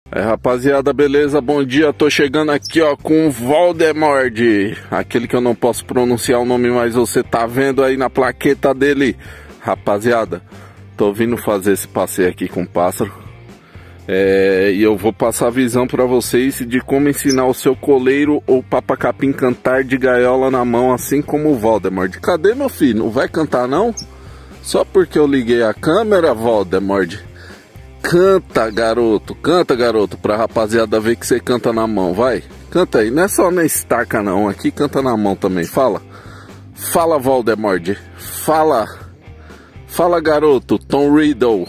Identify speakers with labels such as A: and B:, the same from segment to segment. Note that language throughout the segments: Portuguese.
A: É, rapaziada, beleza? Bom dia, tô chegando aqui ó com o Voldemort, aquele que eu não posso pronunciar o nome, mas você tá vendo aí na plaqueta dele. Rapaziada, tô vindo fazer esse passeio aqui com o pássaro, e eu vou passar a visão pra vocês de como ensinar o seu coleiro ou papacapim cantar de gaiola na mão, assim como o Voldemort. Cadê meu filho? Não vai cantar não? Só porque eu liguei a câmera, Voldemort? Canta, garoto, pra rapaziada ver que você canta na mão, vai. Canta aí, não é só na estaca não, aqui canta na mão também, fala. Fala, Voldemort, fala. Fala, garoto, Tom Riddle.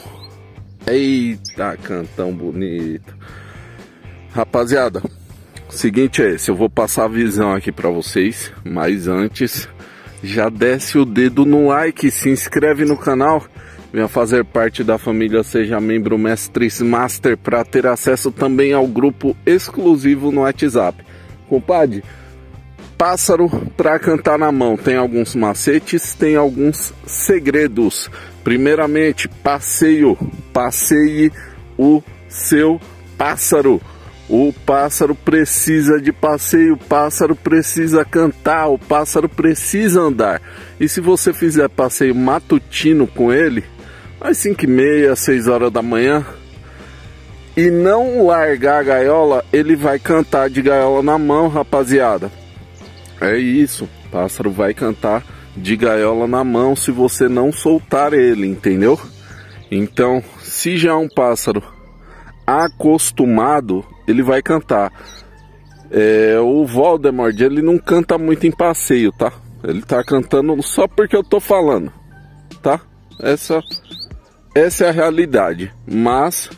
A: Eita, cantão bonito. Rapaziada, o seguinte é esse, eu vou passar a visão aqui pra vocês, mas antes, já desce o dedo no like, se inscreve no canal. Venha fazer parte da família, seja membro Mestres Master para ter acesso também ao grupo exclusivo no WhatsApp. Compadre, pássaro para cantar na mão. Tem alguns macetes, tem alguns segredos. Primeiramente, passeio. Passeie o seu pássaro. O pássaro precisa de passeio, o pássaro precisa cantar, o pássaro precisa andar. E se você fizer passeio matutino com ele, às 5h30, 6 horas da manhã, e não largar a gaiola, ele vai cantar de gaiola na mão, rapaziada. É isso, o pássaro vai cantar de gaiola na mão se você não soltar ele, entendeu? Então, se já é um pássaro acostumado, ele vai cantar. O Voldemort, ele não canta muito em passeio, tá? Ele tá cantando só porque eu tô falando, tá? Essa é a realidade, mas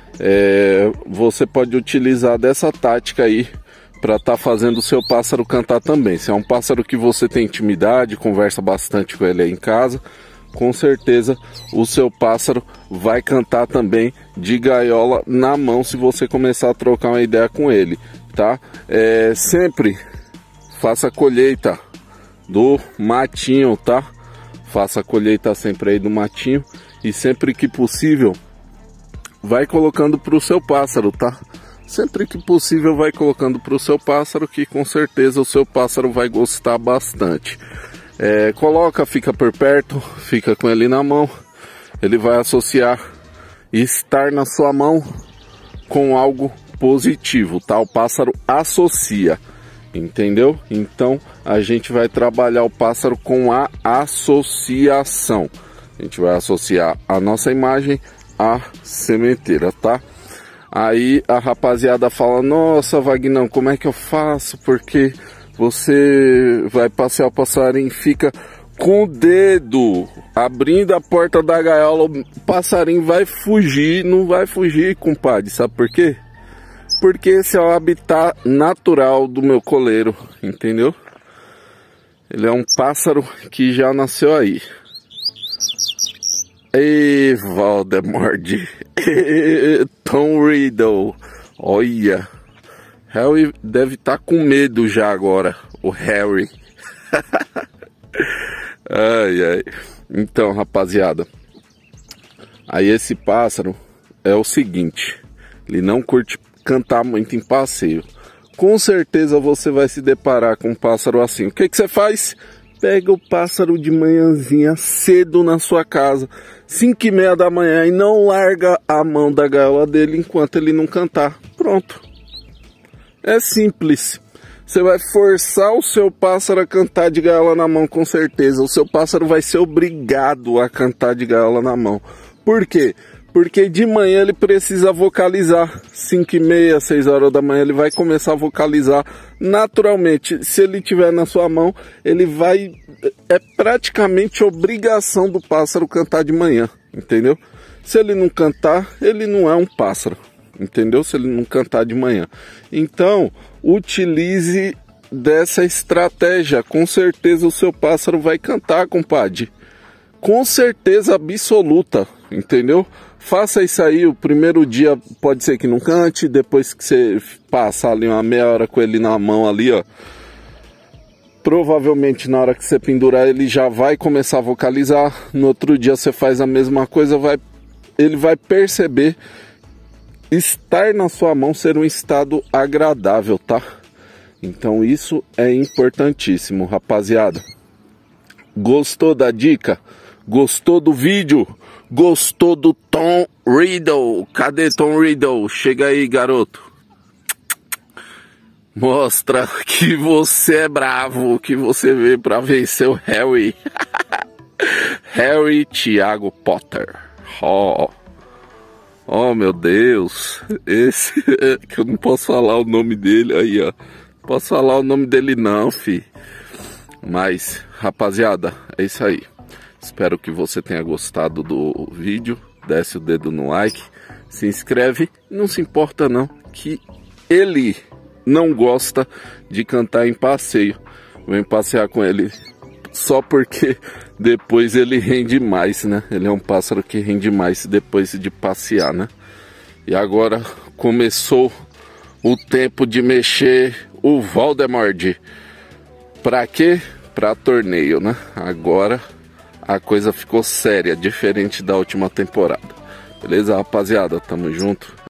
A: você pode utilizar dessa tática aí para estar fazendo o seu pássaro cantar também. Se é um pássaro que você tem intimidade, conversa bastante com ele aí em casa, com certeza o seu pássaro vai cantar também de gaiola na mão se você começar a trocar uma ideia com ele, tá? Sempre faça a colheita do matinho, tá? Faça a colheita sempre aí do matinho. E sempre que possível, vai colocando para o seu pássaro, tá? Sempre que possível, vai colocando para o seu pássaro, que com certeza o seu pássaro vai gostar bastante. Coloca, fica por perto, fica com ele na mão. Ele vai associar estar na sua mão com algo positivo, tá? O pássaro associa, entendeu? Então, a gente vai trabalhar o pássaro com a associação. A gente vai associar a nossa imagem à sementeira, tá? Aí a rapaziada fala, nossa, Vagnão, como é que eu faço? Porque você vai passear o passarinho, fica com o dedo abrindo a porta da gaiola, o passarinho vai fugir, não vai fugir, compadre, sabe por quê? Porque esse é o habitat natural do meu coleiro, entendeu? Ele é um pássaro que já nasceu aí. Ei, Voldemort, Tom Riddle, olha, Harry deve estar com medo já agora, o Harry. Ai. Então, rapaziada, aí esse pássaro é o seguinte, ele não curte cantar muito em passeio. Com certeza você vai se deparar com um pássaro assim. O que você faz? Pega o pássaro de manhãzinha cedo na sua casa, 5h30 da manhã, e não larga a mão da gaiola dele enquanto ele não cantar. Pronto. É simples. Você vai forçar o seu pássaro a cantar de gaiola na mão, com certeza. O seu pássaro vai ser obrigado a cantar de gaiola na mão. Por quê? Porque de manhã ele precisa vocalizar. 5h30, 6 horas da manhã ele vai começar a vocalizar naturalmente. Se ele tiver na sua mão, ele vai... É praticamente obrigação do pássaro cantar de manhã, entendeu? Se ele não cantar, ele não é um pássaro, entendeu? Se ele não cantar de manhã. Então, utilize dessa estratégia. Com certeza o seu pássaro vai cantar, compadre. Com certeza absoluta, entendeu? Faça isso aí, o primeiro dia pode ser que não cante, depois que você passar ali uma meia hora com ele na mão ali, ó, provavelmente na hora que você pendurar ele já vai começar a vocalizar. No outro dia você faz a mesma coisa, ele vai perceber estar na sua mão ser um estado agradável, tá? Então isso é importantíssimo, rapaziada. Gostou da dica? Gostou do vídeo? Gostou do Tom Riddle? Cadê Tom Riddle? Chega aí, garoto. Mostra que você é bravo, que você veio pra vencer o Harry. Harry Thiago Potter. Oh, meu Deus. Esse que eu não posso falar o nome dele aí, ó. Não posso falar o nome dele não, fi. Mas, rapaziada, é isso aí. Espero que você tenha gostado do vídeo. Desce o dedo no like, se inscreve. Não se importa não, que ele não gosta de cantar em passeio. Vem passear com ele só porque depois ele rende mais, né? Ele é um pássaro que rende mais depois de passear, né? E agora começou o tempo de mexer o Voldemort. Pra quê? Pra torneio, né? Agora a coisa ficou séria, diferente da última temporada. Beleza, rapaziada? Tamo junto.